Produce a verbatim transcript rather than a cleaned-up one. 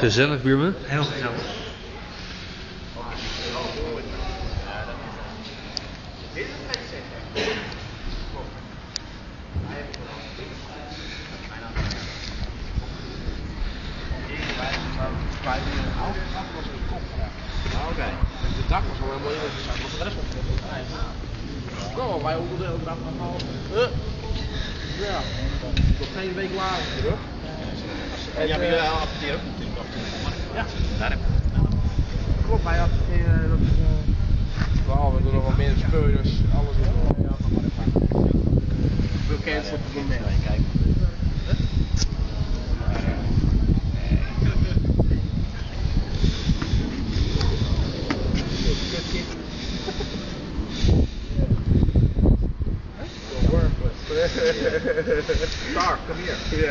Gezellig, buurman. Heel gezellig. Oké, het dak was al helemaal in, was de rest van oh, wij onder de dak gaan halen. Ja, nog geen week later terug. En ja, maar jullie adverteren ook natuurlijk af en toe. Ja, daar heb ik. Klopt, wij adverteren dat well, we doen nog wat meer speurders, alles is nog ja, maar bekend op het moment. Kijk. Star, come here.